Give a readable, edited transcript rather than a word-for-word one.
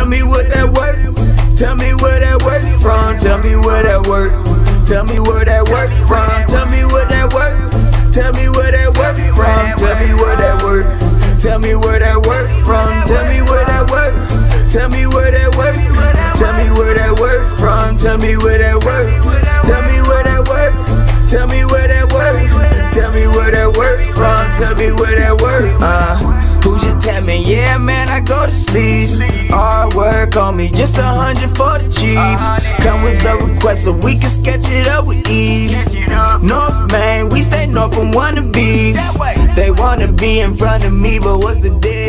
Tell me what that work. Tell me where that work from. Tell me where that work. Tell me where that work from. Tell me what that work. Tell me where that work from. Tell me where that work. Tell me where that work from. Tell me where that work. Tell me where that work. Tell me where that work from. Tell me where that work. Tell me where that work. Tell me where that work. Tell me where that work from. Tell me where that work. Who's your tapping? Yeah, man, I go to sleep. Hard work on me, just 100 for the cheap. Come with the request so we can sketch it up with ease. North Main, we stay north from wannabes. They wanna be in front of me, but what's the deal?